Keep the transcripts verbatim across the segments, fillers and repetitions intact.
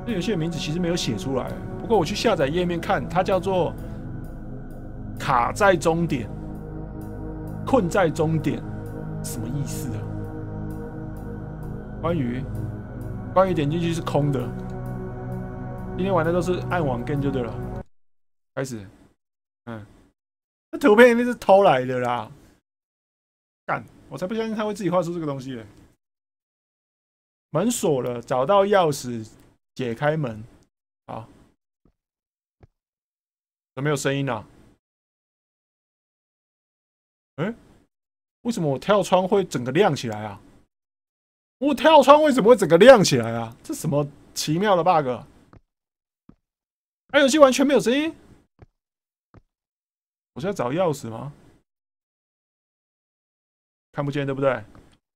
这游戏的名字其实没有写出来，不过我去下载页面看，它叫做“卡在终点”、“困在终点”，什么意思啊？关于关于点进去是空的。今天玩的都是暗网 game 就对了。开始，嗯，那图片一定是偷来的啦！干，我才不相信他会自己画出这个东西嘞。门锁了，找到钥匙，解开门。好，怎么没有声音啊？哎、欸，为什么我跳窗会整个亮起来啊？我跳窗为什么会整个亮起来啊？这什么奇妙的 bug？ 哎，游戏完全没有声音。我是要找钥匙吗？看不见，对不对？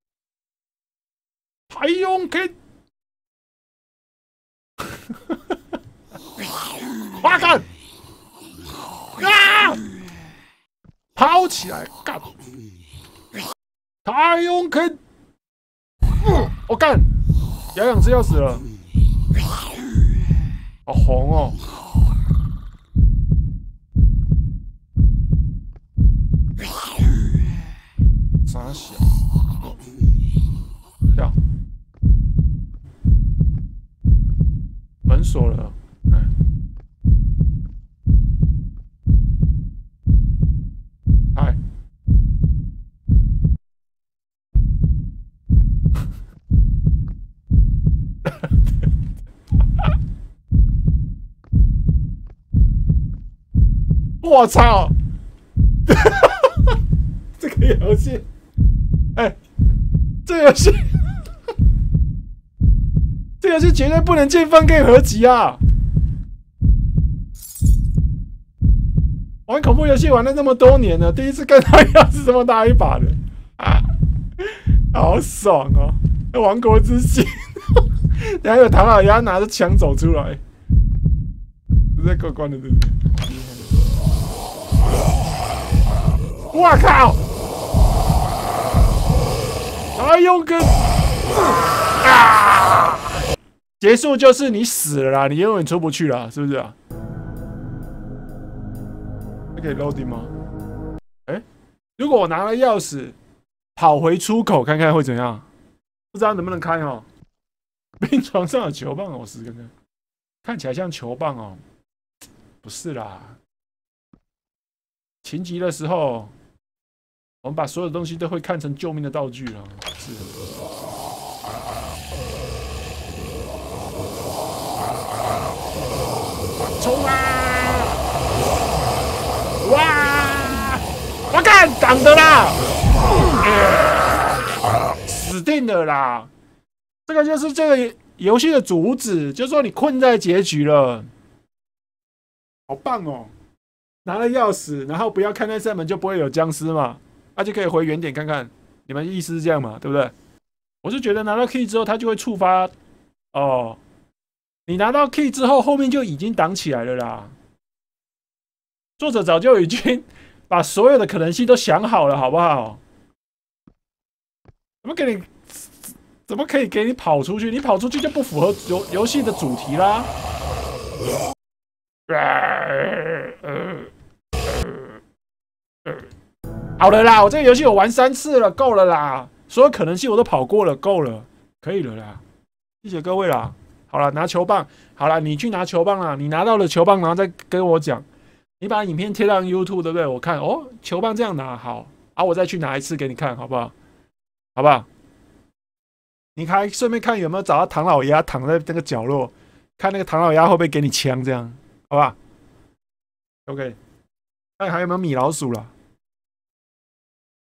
还用给？花干！啊！跑起来，干！太用给！我干！养养只要死了，好红哦！傻小，跳，门锁了，哎，嗨，我操！这个游戏。哎、欸，这游戏，这游戏绝对不能进分 game 合集啊！玩恐怖游戏玩了那么多年了，第一次看到钥匙这么大一把的，啊，好爽哦！亡国之心，然后有唐老鸭拿着枪走出来，这过关的对不对？我靠！还用跟啊！结束就是你死了啦，你永远出不去了，是不是啊？这可以 loading 吗？哎、欸，如果我拿了钥匙跑回出口看看会怎样？不知道能不能开哦。病床上有球棒，我试看看，看起来像球棒哦，不是啦。情急的时候。我们把所有东西都会看成救命的道具了，是。冲啊！哇！我干，挡的啦！死定了啦！这个就是这个游戏的主旨，就是说你困在结局了。好棒哦！拿了钥匙，然后不要看那扇门，就不会有僵尸嘛。那、啊、就可以回原点看看，你们意思是这样嘛？对不对？我是觉得拿到 key 之后，它就会触发哦。你拿到 key 之后，后面就已经挡起来了啦。作者早就已经把所有的可能性都想好了，好不好？怎么给你？怎么可以给你跑出去？你跑出去就不符合游游戏的主题啦。好了啦，我这个游戏我玩三次了，够了啦，所有可能性我都跑过了，够了，可以了啦，谢谢各位啦。好了，拿球棒，好了，你去拿球棒啦，你拿到了球棒，然后再跟我讲，你把影片贴到 YouTube 对不对？我看哦，球棒这样拿好，啊，我再去拿一次给你看，好不好？好不好？你还顺便看有没有找到唐老鸭躺在那个角落，看那个唐老鸭会不会给你枪，这样，好不好 ？OK， 看还有没有米老鼠啦。